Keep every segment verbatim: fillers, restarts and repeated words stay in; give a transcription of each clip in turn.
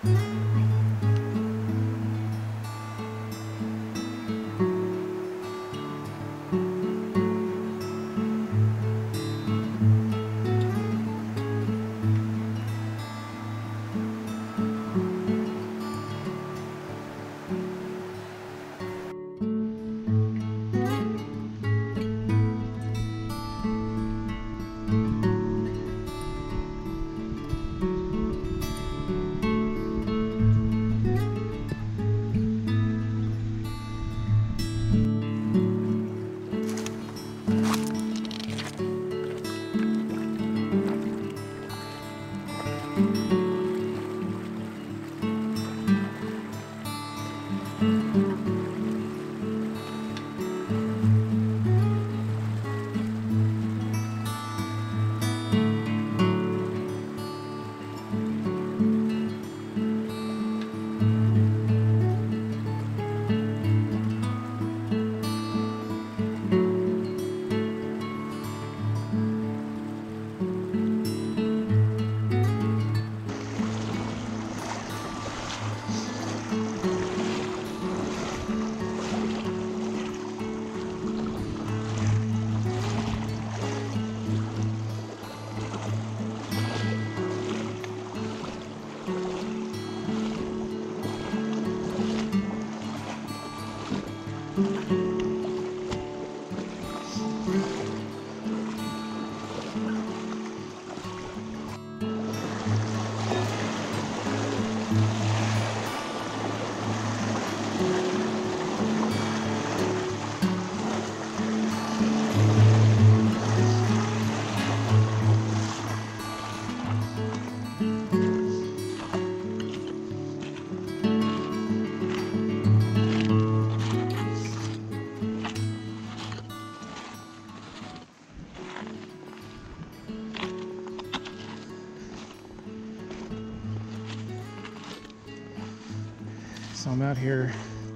So I'm out here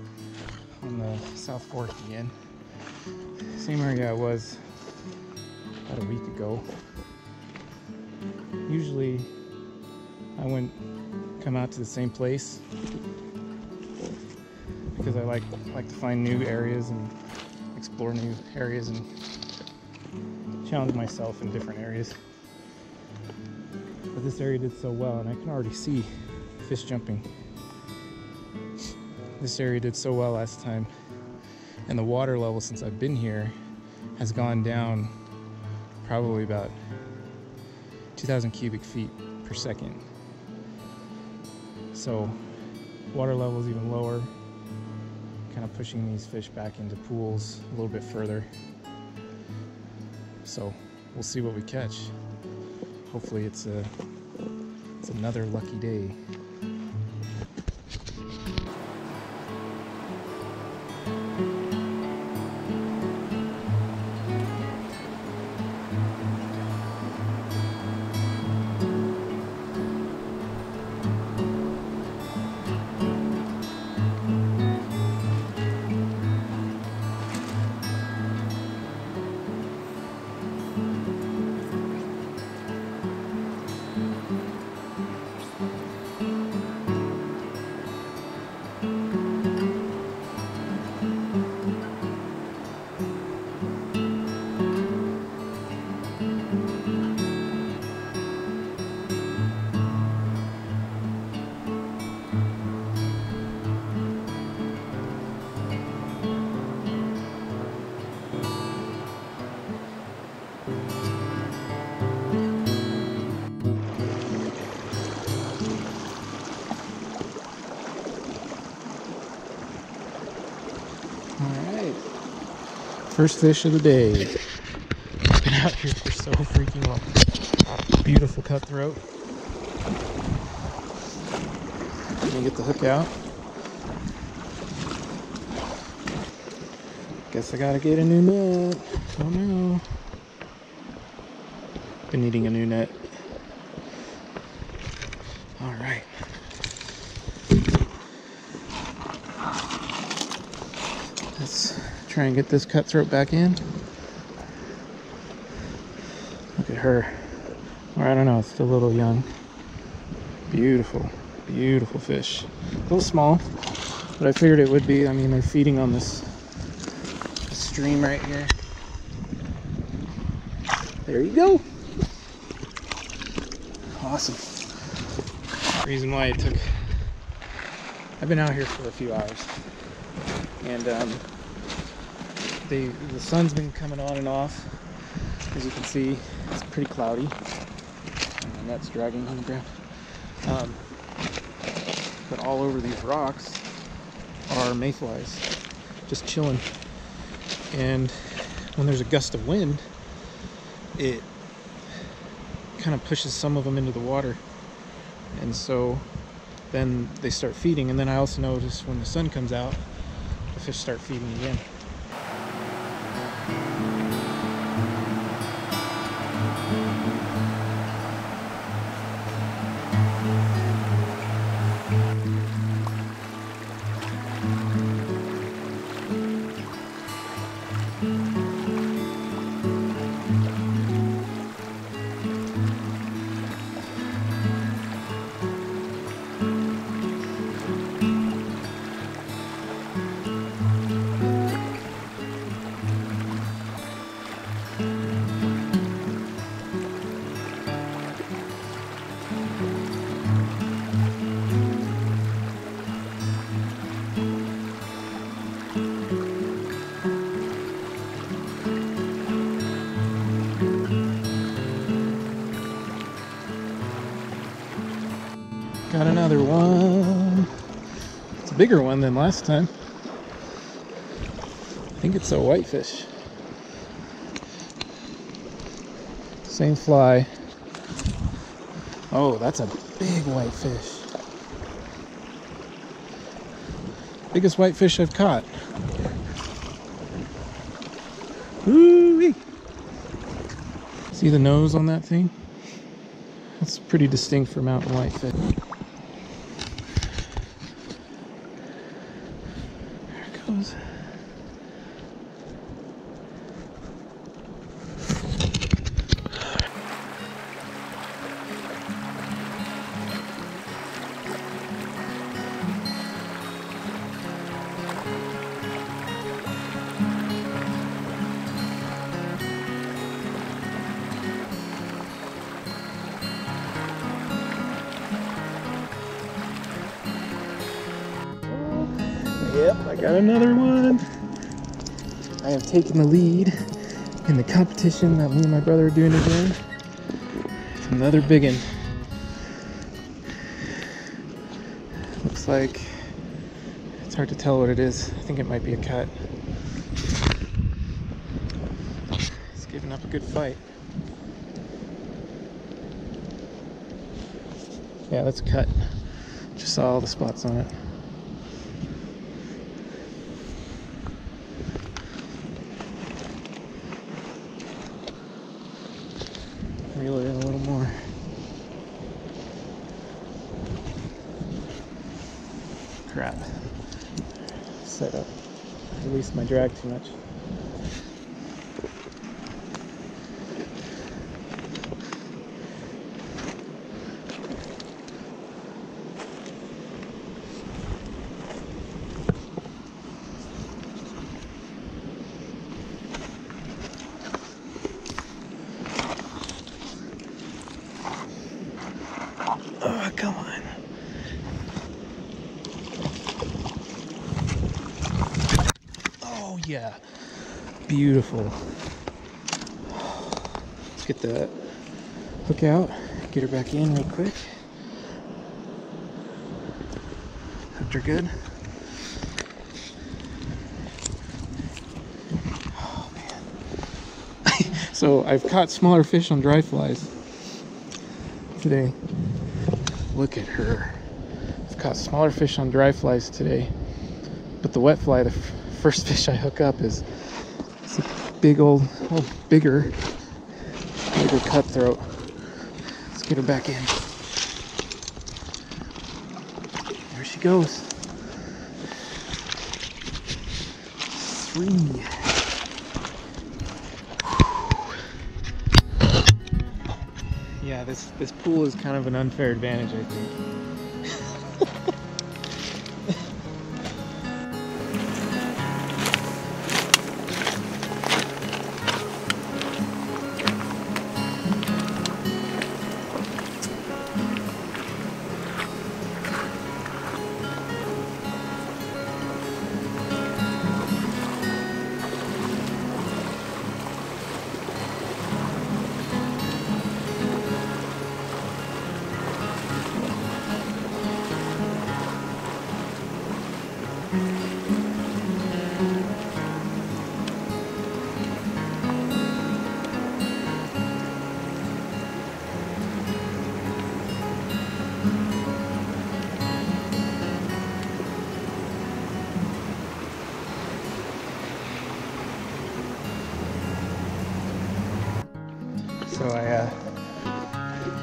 on the South Fork again. Same area I was about a week ago. Usually I wouldn't come out to the same place because I like like to find new areas and explore new areas and challenge myself in different areas. But this area did so well, and I can already see fish jumping. This area did so well last time, and the water level since I've been here has gone down probably about two thousand cubic feet per second. So water level is even lower, kind of pushing these fish back into pools a little bit further. So we'll see what we catch. Hopefully it's a it's another lucky day. First fish of the day. Been out here for so freaking long. Beautiful cutthroat. Let me get the hook out. Guess I gotta get a new net. Oh no. Been needing a new net. Alright. Let's try and get this cutthroat back in. Look at her. Or I don't know, it's still a little young. Beautiful. Beautiful fish. A little small, but I figured it would be. I mean, they're feeding on this stream right here. There you go. Awesome. Reason why it took... I've been out here for a few hours. And um, the, the sun's been coming on and off. As you can see, it's pretty cloudy. And that's dragging on the ground. Um, but all over these rocks are mayflies, just chilling. And when there's a gust of wind, it kind of pushes some of them into the water. And so then they start feeding. And then I also notice when the sun comes out, the fish start feeding again. Got another one. It's a bigger one than last time. I think it's a whitefish. Same fly. Oh, that's a big whitefish. Biggest whitefish I've caught. Woo-wee. See the nose on that thing? That's pretty distinct for mountain whitefish. Goes. Yep, I got another one. I have taken the lead in the competition that me and my brother are doing again. It's another big one. Looks like it's hard to tell what it is. I think it might be a cut. It's giving up a good fight. Yeah, that's a cut. Just saw all the spots on it. Reel it in a little more. Crap. Set up. Released my drag too much. Oh, come on. Oh, yeah. Beautiful. Let's get the hook out, get her back in real quick. Hooked her good. Oh, man. So I've caught smaller fish on dry flies today. Look at her. I've caught smaller fish on dry flies today, but the wet fly, the f first fish I hook up is, is a big old, well, bigger, bigger cutthroat. Let's get her back in. There she goes. Three. Yeah, this this pool is kind of an unfair advantage, I think.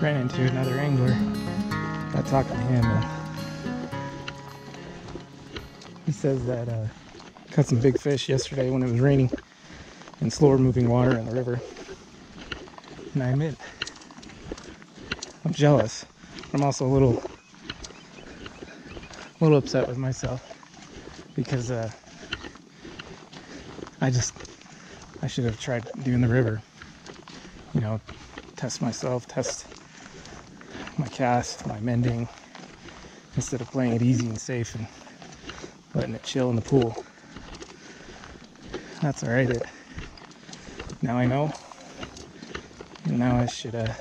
ran into another angler. Got talking to him, and he says that uh, caught some big fish yesterday when it was raining and slower moving water in the river. And I admit, I'm jealous. I'm also a little, a little upset with myself because uh, I just, I should have tried doing the river. You know, test myself, test my cast, my mending, instead of playing it easy and safe and letting it chill in the pool. That's alright. It, now I know. And now I should uh,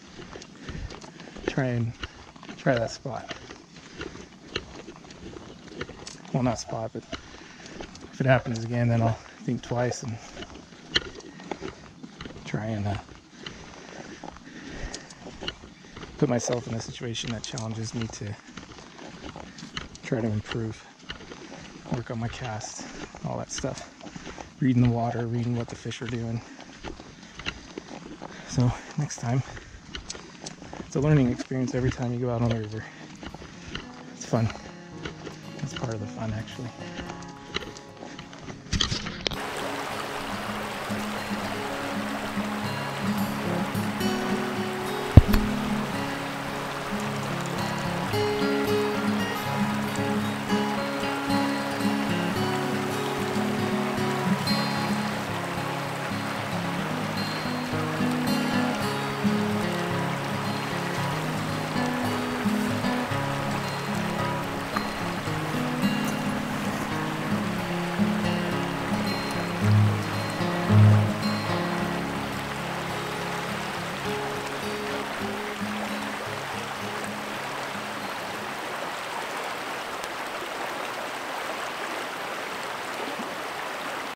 try and try that spot. Well, not spot, but if it happens again, then I'll think twice and try and uh, put myself in a situation that challenges me to try to improve, work on my cast, all that stuff. Reading the water, reading what the fish are doing. So next time, it's a learning experience every time you go out on the river. It's fun. It's part of the fun, actually.